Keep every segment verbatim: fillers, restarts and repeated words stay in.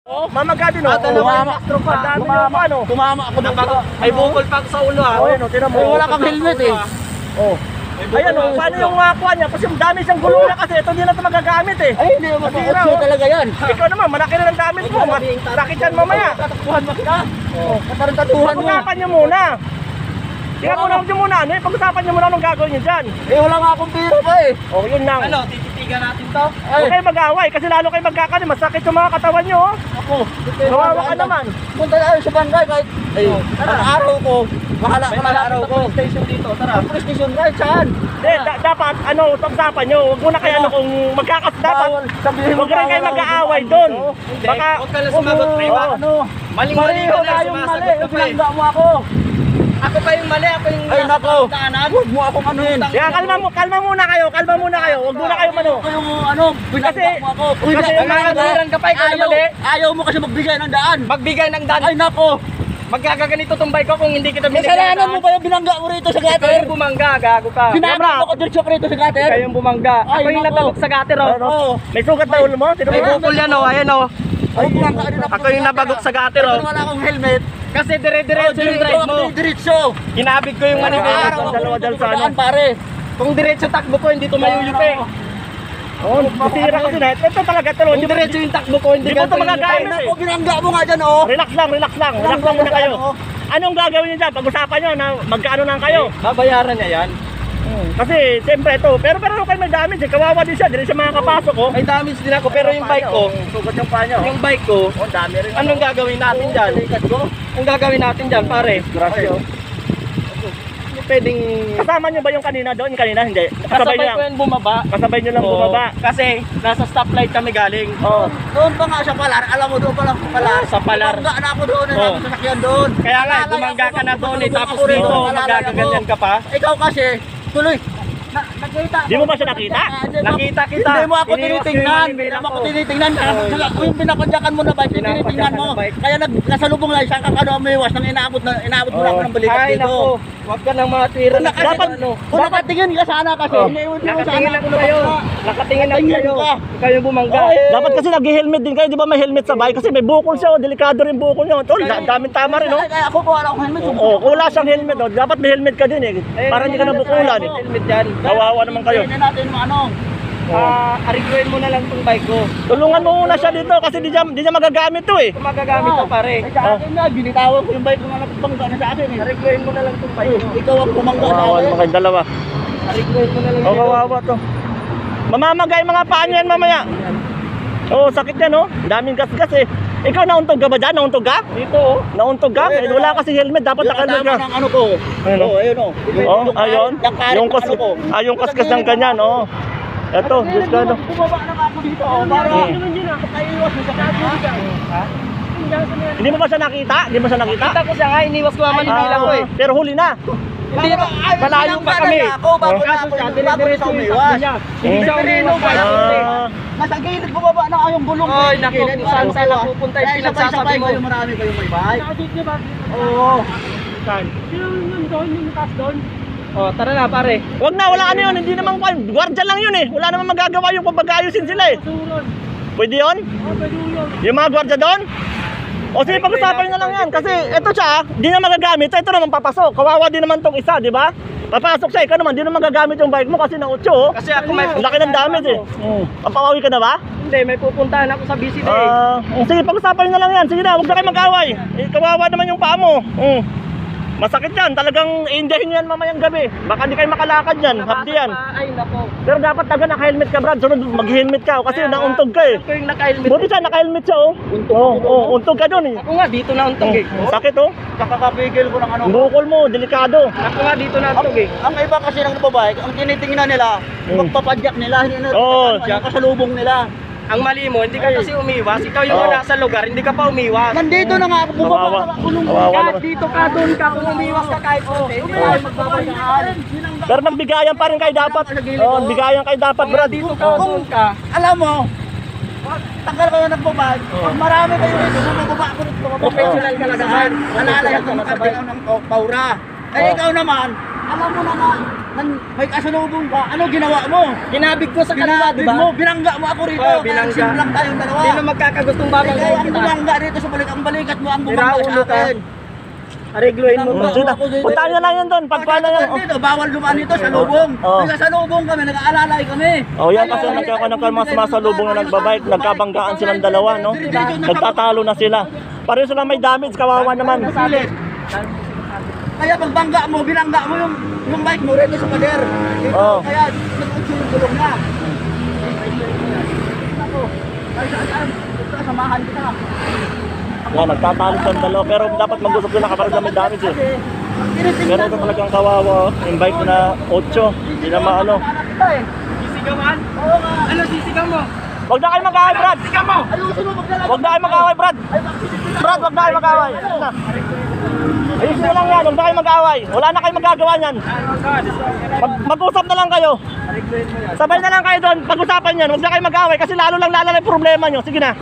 Oh, mamaga din oh. Tumama. Tumama. Ano? Tumama ako ng bago. May bukol pa ako sa ulo ha. Oh, yun oh, tinan mo. Wala kang helmet eh. Oh. Ayan oh, paano yung uh, kuha niya? Kasi dami siyang gulula kasi ito hindi na ito magagamit eh. Ay, hindi naman Masira, po oh. talaga yan. Ikaw naman, malaki na ng damit mo. Sakit yan mamaya. Tatakbuhan mo kita. Oh, katarantatuhan mo. Pag-usapan niyo muna. Tingnan mo lang niyo muna ano eh. Pag-usapan niyo muna anong gagawin niyo dyan. Eh, wala nga akong pira pa eh. Oh, yun lang. Ano, tititigan natin to? Huwag kayo mag-away kasi lalo kayo magkakanin. Masakit yung mga katawan niyo oh. Ako. Kawawa ka naman. Punta tayo sa barangay kahit ay, ang araw ko. Bahala ka na araw ko. Station dito, tara. Ang police station kahit saan. Hindi, da- dapat ano, pag-usapan niyo. Huwag muna kayo ano kung magkakas dapat. Bawal. Sabihin mo Huwag rin kayo bawal mag-aaway ako. doon. Hindi, Baka, huwag ka lang sumagot, Oo, Rayma. oo. Ano? Maling-mali Mali ka na, yung mali. sumasagot ka pa eh. Pinangga mo ako. Ako pa yung mali, ako yung Ay nasa nako. daanan. Huwag mo akong anuhin. Kaya kalma mo, kalma muna kayo, kalma muna kayo. Huwag muna kayo mano. Ako yung ano, pinangga Kasi- mo ako. kasi nangangaluran ka pa, ikaw na Ayaw- mali. Ayaw mo kasi magbigay ng daan. Magbigay ng daan. Ay nako. Magkakaganito tong bike ko kung hindi kita binigyan. Kasalanan mo ba yung binangga mo rito sa Ikaw gutter? yung bumangga, gago ka. Binangga mo ko diretso ka rito sa gutter? Ikaw yung bumangga. Ay, Ako yung nako. nabalok sa gutter oh. Oo. May sugat na ulo mo? Tino May mo? bukol yan oh, ayan oh. Ay, binangga ka rin Ako yung nabagok sa gutter oh. Pero wala akong helmet. Kasi dire-diretso yung drive mo. Diretso. Kinabig ko yung Araw manibela. ako dalawa dal sa daan, ano. pare. Kung diretso takbo ko, hindi tumayuyupi. Oo, masira kasi na. Ito talaga, ito. Kung Hindi ba- diretso yung takbo ko, hindi Di mo ka ito magagamit Ay eh. nako, binangga mo nga dyan oh. Relax lang, relax lang. Relax lang muna kayo. Anong gagawin niyo dyan? Pag-usapan niyo na magkaano lang kayo. Babayaran niya yan. Kasi siyempre ito, pero pero ano kayo may damage eh. Kawawa din siya, din siya makakapasok oh. May damage din ako, pero yung bike ko, Sugat yung paa niya. oh. yung bike ko, Oh, dami rin. anong gagawin natin dyan? Ang gagawin natin dyan, pare. Grasyo. Hindi pwedeng... Kasama niyo ba yung kanina doon? Yung kanina hindi. Kasabay Kasabay niyo ko lang. yan bumaba. Kasabay niyo lang Oo. bumaba. Kasi nasa stoplight kami galing. Oh. Doon pa nga sa Palar, alam mo doon pa lang sa Palar. Sa Palar. Bumangga na ako doon, Oh. ang sasakyan doon. Kaya nga, Nalalay bumangga ako, ka na doon eh, tapos ako rin, dito, nalalay magagaganyan ako. ka pa. Ikaw kasi, tuloy. Na, nakita Di mo ba siya nakita? Nakita kita. Hindi mo ako Iniwas ko yung tinitingnan. manibela Hindi mo ako ko. tinitingnan. Kung yung pinapadyakan mo na bike, tinitingnan Pinapadyakan mo. na bike. Kaya nag, nasalubong lang, isang kakano umiwas nang inaabot na inaabot mo na ako ng balikat Ay, dito. naku. Huwag ka nang matira. Kung naka- Dapat, ano, Kung nakatingin ka sana kasi, Oh. iniwan mo nakatingin sana lang ako kayo. na Nakatingin lang Nakatingin kayo. ka. Ikaw yung bumangga. Ay. Dapat kasi nag-helmet din kayo, di ba may helmet sa bike? Kasi may bukol siya, oh. Delikado rin bukol niya. Tol, da- daming tama rin, oh. Kaya ako po, wala akong helmet. Oh, kung wala siyang helmet, oh. Dapat may helmet ka din, eh. Para hindi ka nabukulan, eh. Helmet yan. Kawawa naman kayo. Tingnan natin mo ano. Ah, ariguin mo na lang tong bike ko. Tulungan mo muna siya dito kasi di niya, di niya magagamit to, eh. Kung magagamit ka pare. Ay, sa akin na, binitawan ko yung bike ko nga napabangga na sa akin eh. Ariguin mo na lang tong bike ko. Ikaw ang bumangga sa Kawawa akin. naman kayong dalawa. Ariguin mo na lang. Oh, kawawa to. Mamamagay mga paa niyan mamaya. Oh, sakit yan, oh. Daming gasgas, eh. Ikaw nauntog ka ba dyan? Nauntog ka? Dito oh. Nauntog ka? Eh, wala kasi helmet, dapat Yung naka-helmet kasama ka. ng ano ko. Ayun, Oh, ayun oh. Oh, ayun. Yung karit Yung ng kas ano ko. ah, yung kaskas ng ganyan, oh. Ito, Diyos ka, no. Bumaba na nga ako dito oh. Para Hmm. makaiwas mo sa kanya. Ha? Hindi mo ba siya nakita? Hindi mo siya nakita? Kita ko siya nga, iniwas ko ang manibela ko eh. Ah, pero huli na. Hindi pa, malayo pa kami. Ako, bago na Kaso ako, siya, bago na dire-diretso ako yung umiwas. takbo niya. Hindi siya Pirino umiwas ba? sa akin eh. Ah, Nasa gilid bumaba na kayong bulong. Oy, eh. naku, Gilid, kung saan ano, saan ano, ako pupunta yung kaya pinagsasabi sabay-sabay mo. kayo, marami kayong may bike. Nakadit ba? Oo. Saan? Sino yung doon, yung taas doon? Oh, tara na pare. wag na, wala ano yun. Hindi naman, gwardiya lang yun, eh. Wala naman magagawa yung pagpag-ayusin sila, eh. Pwede yun? Yung mga gwardiya doon? O sige, pag-usapan na lang yan. Kasi ito siya, di na magagamit. Ito naman papasok. Kawawa din naman tong isa, di ba? Papasok siya, ikaw naman, di na magagamit yung bike mo kasi na utso, oh. Kasi ako may Ang laki ng damage, eh. Hmm. Papawawi ka na ba? Hindi, may pupuntahan ako sa B C D. Ah, uh, sige, pag-usapan na lang yan. Sige na, huwag na kayo mag-away. Eh, kawawa naman yung paa mo. Mm. Masakit yan, talagang indahin yan mamayang gabi. Baka hindi kayo makalakad yan, hapdi yan. Ay, nako. Pero dapat taga naka-helmet ka, Brad. Sunod, mag-helmet ka, oh, kasi nauntog ka, eh. Ako yung naka-helmet. Buti siya, naka-helmet siya, oh. Oo, oh, untog ka dun, eh. Ako nga, dito na untog eh. Oh, sakit, oh. Kakakapigil ko ng ano. Ang bukol mo, delikado. Ako nga, dito na untog eh. Ang iba kasi ng nababike, ang tinitingnan nila, Hmm. magpapadyak nila, hindi na Oo. ano, yung kasalubong nila. Ang mali mo, hindi ka kasi umiwas. Ikaw yung Oo. nasa lugar, hindi ka pa umiwas. Nandito na nga ako, bumaba Kawawa. na ako nung Kawawa Kahit naman. dito ka, doon ka, kung umiwas ka kahit konti, hindi Oo. tayo magbabayaan. Pero nagbigayan pa rin kayo dapat. Oo, oh, bigayan kayo dapat, Kung Brad. dito ka, doon ka. Alam mo, tagal kayo nagbabike, pag marami kayo dito, bumababa ako nito. Professional ka lagaan. Alalay ako makarating ng paura. Eh ikaw naman, alam mo na nga, nan, may kasalubong ka, ano ginawa mo? Ginabig ko sa kanila, di Binabig ba? mo, binangga mo ako rito. Oh, binangga. Sim lang tayong dalawa. Hindi na magkakagustong Ikaw babanggain ang kita. bumangga rito sa balik, ang balikat mo ang bumangga Siraulo sa ka. akin. Aregluin mo Binangga to. Sige na, ako dito. puntahan nyo lang yun doon. Pag paano yan. Dito, bawal dumaan dito sa lubong. Oh. Kaya sa lubong kami, nag-aalalay kami. Oh, yan kasi nagkakaroon ng mga sumasalubong na nagbabike, nagkabanggaan silang dalawa, no? Nagtatalo na sila. Pareho sila may damage, kawawa naman. Kaya pag bangga mo, binangga mo yung yung bike mo rito sa pader. Ito, Oo. Kaya nag-utso yung gulong na. Ako, ay saan, ito, samahan kita. Yan, nagtatalo silang dalawa, pero dapat mag-usap sila kapag na may damage eh. Pero ito talagang kawawa, oh. Yung bike na otso, hindi na maano. Sisigaw man? Oo nga. Ano sisigaw mo? Huwag na kayo mag-away, Brad! Sisigaw mo! Ayusin mo, magdala. Huwag na kayo mag-away, Brad! Brad, huwag na kayo mag-away! Ayun na. Ayusin nyo lang yan, huwag na kayo mag-away. Wala na kayo magagawa niyan. Mag mag-usap na lang kayo. Sabay na lang kayo doon, pag-usapan yan. Huwag na kayo mag-away kasi lalo lang lalala yung problema nyo. Sige na.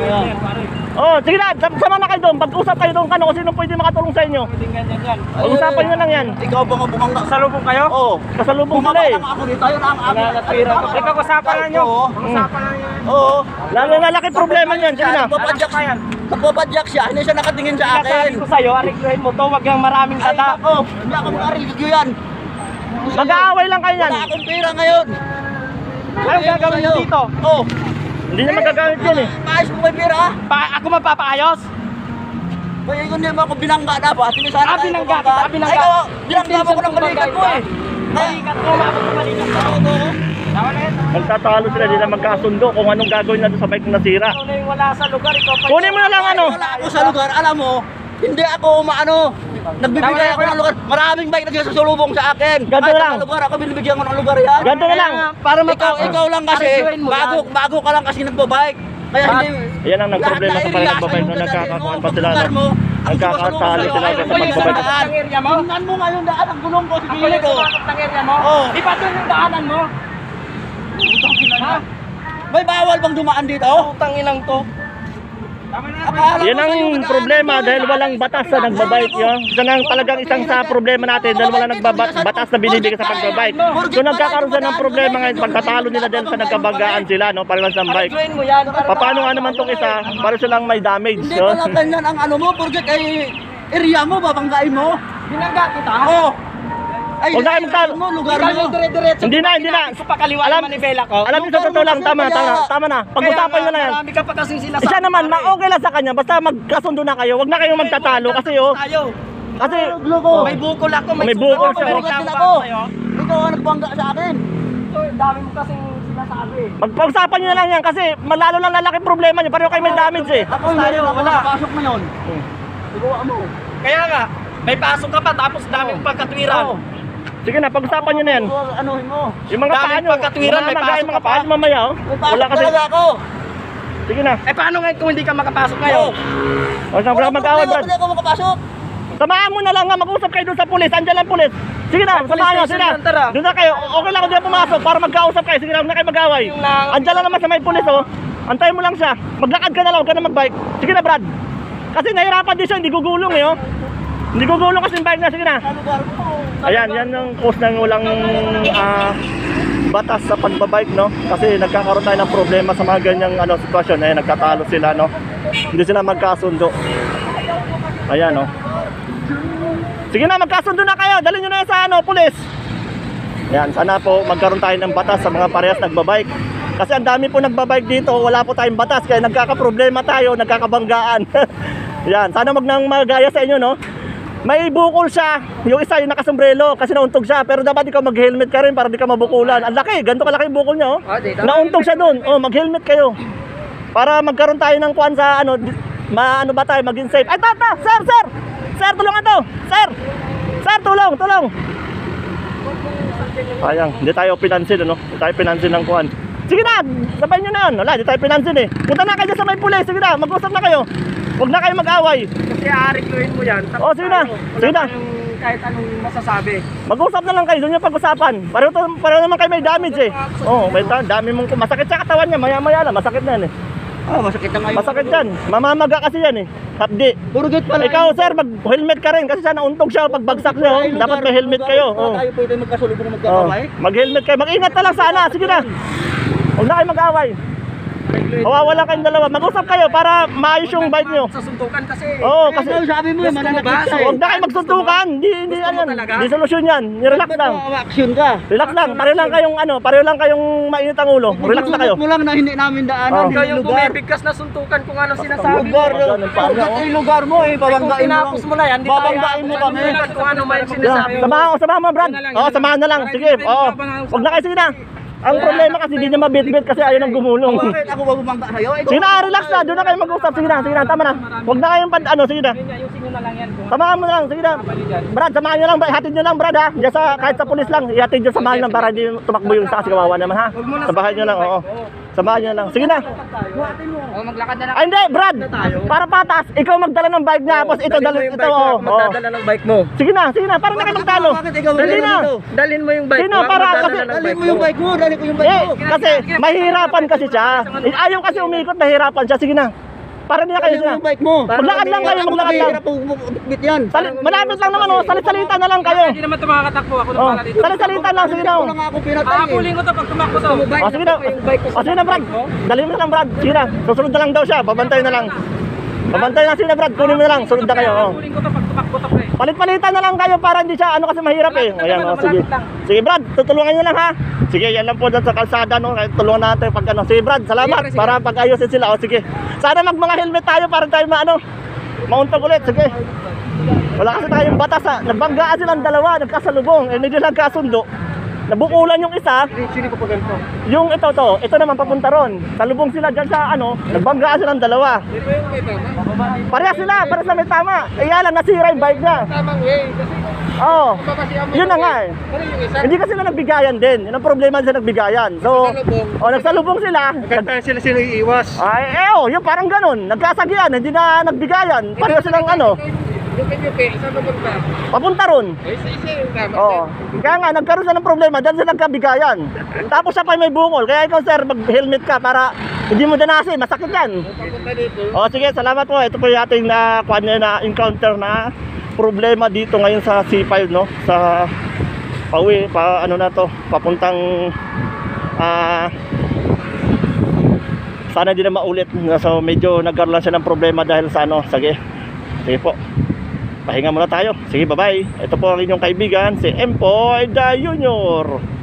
Oh, sige na, sam- sama na kayo doon. Pag-usap kayo doon kano kung sino pwede makatulong sa inyo. Pag-usapan nyo lang yan. Ikaw ba nga bumangga? Salubong kayo? Oo. Kasalubong sila Bumangga eh. lang ako dito. Ayun ang aking. Nanatwira ko. Ikaw, usapan lang nyo. Oo. Usapan lang yan. Oo. Lalo na laki problema niyan. Sige na. Nagpapadyak siya. Nagpapadyak siya. Hindi siya nakatingin sa akin. Sinasabi ko sa'yo, aregluin mo to, wag yung maraming Ay, tata. ako. Hindi ako mag-arigyo yan. Mag-aaway lang kayo yan. Wala akong pera ngayon. Anong gagawin mo dito? Oo. Hindi na magagamit yun eh. Maayos mo may pera ah. Pa ako mapapaayos? Kaya yun din mo ako binangga dapat. Hindi sana Ah, tayo binangga bumangga. kita, binangga. Ay, oo. Binangga mo ko ng balikat mo eh. Balikat ko, mabot ko balikat ko. Tama na yan. Nagtatalo sila, hindi na magkasundo kung anong gagawin na doon sa bike na nasira. Ikaw na yung wala sa lugar, ikaw pa. Kunin mo na lang ano. Wala ako sa lugar. Alam mo, hindi ako maano. Nagbibigay ako ng lugar. Maraming bike nagsasalubong sa akin. Ganto Kahit na lang. sa lugar, ako binibigyan ko ng lugar yan. Ganto na lang. Para Ikaw, ikaw lang kasi, Aregluin mo bago, yan. bago ka lang kasi nagbabike. Kaya Ba- hindi, Yan ang nagproblema lahat sa na pala area nagbabike sa'yo na nagkakakuhan pa sila. lugar mo, No? ang Nagkakatali sumasalubong sila sa'yo, kasi ay, wala magbabike. sa daan. Ang area mo? Tingnan mo nga yung daan, ang gulong ko, Ang sige kulit ko. sumakot ng area mo? Oo. Di ba doon yung daanan mo? Ha? May bawal bang dumaan dito? Utang inang to. Tama na. Akala Yan ko ang sa'yo, madaan problema ako, dahil eh. walang batas sa nagbabike. Yun. Isa nga talagang isang sa problema natin dahil wala nagbabatas na binibigay sa pagbabike. So nagkakaroon sila ng problema ngayon pagtatalo nila dahil sa nagkabanggaan sila, no? Parang sa bike. Aregluin mo yan. Pa- Paano nga naman tong isa? Para silang may damage. Hindi No? pala ganyan ang ano mo, porque kay area mo, babanggain mo. Binangga kita. Oo. Ay, Huwag na kayo magtalo. mo, lugar Ikaw mo. yung dire-diretso. Hindi na, hindi na. Sa pakaliwa Alam- ng manibela ko. Alam niyo sa totoo lang, tama, tama, tama na. Pag-usapan nyo na yan. Marami ka pa kasing sinasabi. Siya naman, pare. ma-okay lang sa kanya. Basta magkasundo na kayo. Huwag na kayong magtatalo kasi oh. Tayo. Kasi, Lugo. May bukol ako, may, May sugat bukol ako, siya. may Sugat reklamo din pa ako. ako sa'yo. Ikaw ang nagbangga sa akin. Ito, dami mo kasing sinasabi. magpag-usapan nyo na lang yan kasi malalo lang lalaki problema nyo. Pareho kayo may damage eh. Ako hindi Tayo, rin ako wala. nakapasok ngayon. Ikaw mo. Kaya nga, may pasok ka pa tapos dami mong pagkatwiran. Oo. Sige na, pag-usapan nyo na yan. Ikaw, Anuhin mo. Yung mga Dami paano, pagkatwiran, may mga pasok mga ka pa. paano mamaya oh. May pasok Wala kasi, talaga ako. sige na. Eh paano ngayon kung hindi ka makapasok ngayon? Huwag na Walang mag-away, problema, Brad. Hindi ako makapasok. Samahan mo na lang nga, mag-usap kayo doon sa pulis. Andiyan lang pulis. Sige na, police samahan nyo, station sige na. yan, tara. Doon na kayo. Okay lang kung di na pumasok para magkausap kayo. Sige na, huwag na kayo mag-away. Yung na- Andiyan lang naman sa may pulis oh. Antayin mo lang siya. Maglakad ka na lang, huwag ka na mag-bike. Sige na, Brad. Kasi nahirapan din siya, hindi gugulong eh oh. Hindi gugulong kasi yung bike na, sige na. Sa lugar mo. Ayan, yan yung cause ng walang ah, batas sa pagbabike, no? Kasi nagkakaroon tayo ng problema sa mga ganyang ano, sitwasyon. Ayan, nagkatalo sila, no? Hindi sila magkasundo. Ayan, no? Sige na, magkasundo na kayo. Dalhin nyo na yan sa ano, pulis. Ayan, sana po magkaroon tayo ng batas sa mga parehas nagbabike. Kasi ang dami po nagbabike dito, wala po tayong batas. Kaya nagkakaproblema tayo, nagkakabanggaan. Ayan, sana wag nang magaya sa inyo, no? May bukol siya, yung isa yung nakasombrelo kasi nauntog siya, pero dapat ikaw mag-helmet ka rin para di ka mabukulan. Ang laki, ganito kalaki yung bukol niya oh. Ah, di, tama. Nauntog siya doon. Oh, mag-helmet kayo. Para magkaroon tayo ng kuan sa ano, di- maano ba tayo, maging safe. Ay, tata, sir, sir. Sir, tulungan to. Sir. Sir, tulong, tulong. Sayang, hindi tayo pinansin ano. Hindi tayo pinansin ng kuan. Sige na, sabayin nyo na yun. Wala, hindi tayo pinansin eh. Punta na kayo sa may pulis. Sige na, mag-usap na kayo. Huwag na kayo mag-away. Kasi aarigluin mo yan. tapos Oh, sige na. tayo, wala Sige na. tayong kahit anong masasabi. Mag-usap na lang kayo, doon yung pag-usapan. Pareho, to, pareho naman kayo may damage eh. Oh, may da- dami mong masakit sa katawan niya, maya-maya lang, masakit na yan eh. Ah, masakit na ngayon. Masakit yan. Mamamaga kasi yan eh. Hapdi. Puro gate pala. Ikaw sir, mag-helmet ka rin kasi siya nauntog siya pagbagsak niyo. oh. Dapat may helmet kayo. Oh. Tayo pwede magkasulubong Oh. magkakaway. Mag-helmet kayo. Mag-ingat na lang sana. Sige na. Huwag na kayo mag-away. Mawawala kayong dalawa. Mag-usap kayo para maayos yung bike nyo. Sa suntukan kasi. Oo, Kasi kasi sabi mo, mananakit ka eh. huwag na kayo magsuntukan. Hindi, hindi, Gusto ano mo yan. talaga? Hindi solusyon yan. Relax lang. Action ka. Relax lang. Pareho lang kayong ano, pareho lang kayong mainit ang ulo. Relax na kayo. mo lang na hindi namin daanan. Oh. Hindi Ikaw yung lugar. bumibigkas na suntukan kung ano sinasabi mo. Lugar. Ganun pa. Pagkat ay lugar mo eh. Kung Babanggain mo lang. tinapos mo na yan, di tayo Babanggain mo kami. suntukan kung ano may Yeah. sinasabi mo. Samahan ko, samahan mo, Brad. Yun na lang, Oo, yun na samahan na lang. lang. Sige, oo. Huwag na kayo, sige na. Ang problema kasi hindi niya mabit-bit kasi ayaw nang gumulong. Bakit ako ba bumangga sa'yo? Ikaw- Sige na, relax na. Doon na kayo mag-usap. Sige na, sige na. Tama na. Huwag na kayong pad, ano, sige na. Yun, ayusin nyo na lang yan. Kung Samahan mo na lang, sige na. Brad, samahan nyo lang, ihatid nyo lang, Brad, ha. Diyan sa, kahit sa pulis lang, ihatid nyo, samahan lang para hindi tumakbo yung isa kasi kawawa naman, ha. Samahan nyo lang, oo. Samahan nyo lang. Sige na. oh, maglakad na lang. Ay, hindi, Brad. Para patas, ikaw magdala ng bike niya, tapos ito, dala, ito, oo. oo. ng bike mo. Sige na, sige na, para na kayo magtalo. Bakit ikaw Dali meron na. dito? Dalhin mo yung bike Sino, mo. para magdadala kasi- ng Dali bike mo yung bike mo. Dali ko yung bike Eh, mo. kasi mahirapan kasi siya. Eh, Ayaw kasi umikot, nahirapan siya. Sige na. Para hindi na kayo Dali mo siya. yung bike mo. Maglakad lang kayo, maglakad lang. Mahirap po bit yan. Salit, malapit lang naman, oh. Salit-salita na lang kayo. Hindi naman ito makakatakbo. Ako na Oh, pala dito. salit-salita lang, sige na. Ako oh. lang ako pinatay eh. Aapulin ko to pag tumakbo to. Oh, sige na. Oh, sige na, Brad. Dali mo na lang, Brad. Sige na. Susunod na lang daw siya. Babantay na lang. Babantay na sila, Brad. Kunin mo na lang. Sunod na kayo. Oh. Aapulin ko to pag tumakbo to, pre. Palit-palitan na lang kayo para hindi siya ano kasi mahirap eh. Ayan, oh, sige. Sige, Brad. Tutulungan niyo lang ha. Sige, yan lang po dyan sa kalsada no. Kahit tulungan natin pag ano. Sige, Brad. Salamat Sige, sige. para pag-ayusin sila. Oh, sige. Sana mag mga helmet tayo para tayo maano. Mauntog ulit. Sige. Wala kasi tayong batas ha. Nagbanggaan silang dalawa. Nagkasalubong. Eh, hindi nagkasundo. Nabukulan yung isa. Sino ko pa ganito? Yung ito to, ito naman papunta ron. Salubong sila dyan sa ano, nagbanggaan silang dalawa. Ito yung may tama. Pareha sila, pareha sila may tama. Kaya lang nasira yung bike niya. Tamang way. Kasi Oo. babasihan mo Yun na nga eh. Ano yung isa? Hindi kasi sila nagbigayan din. Yun ang problema sila nagbigayan. So, Nagsalubong. oh, nagsalubong sila. Kaya sila sila iiwas. Ay, eh oh, yung parang ganun. Nagkasagian, hindi na nagbigayan. Pareho silang ano, Yung penyuke, saan papunta? papunta ron. Ay, isa-isa yung tama. Oo. Kaya nga, nagkaroon sila ng problema dahil sila nagkabigayan. Tapos siya pa may bukol. Kaya ikaw sir, mag-helmet ka para hindi mo danasi. Masakit yan. Papunta dito. O sige, salamat po. Ito po yung ating na, kuha niya na encounter na problema dito ngayon sa C five, no? Sa pauwi, pa, ano na to, papuntang ah sana di na maulit. So medyo nagkaroon lang siya ng problema dahil sa ano, sige. Sige po. Pahinga muna tayo. Sige, bye-bye. Ito po ang inyong kaibigan, si Empoy the Junior.